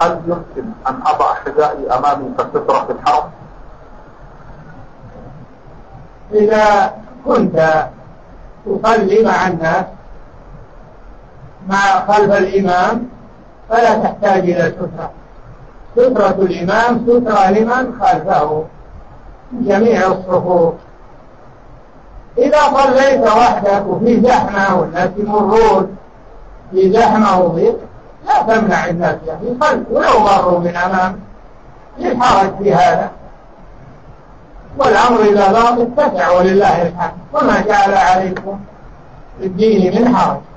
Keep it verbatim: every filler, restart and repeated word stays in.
هل يمكن أن أضع حذائي أمامي كسترة في الحرم؟ إذا كنت تصلي مع الناس مع خلف الإمام فلا تحتاج إلى سترة. سترة الإمام سترة لمن خلفه جميع الصفوف. إذا صليت وحدك وفي زحمة والناس يمرون في زحمة وضيق لا تمنع الناس يعني صل ولو مروا من أمام، الحرج في هذا. والأمر إذا ضاق اتسع ولله الحمد وما جعل عليكم في الدين من حرج.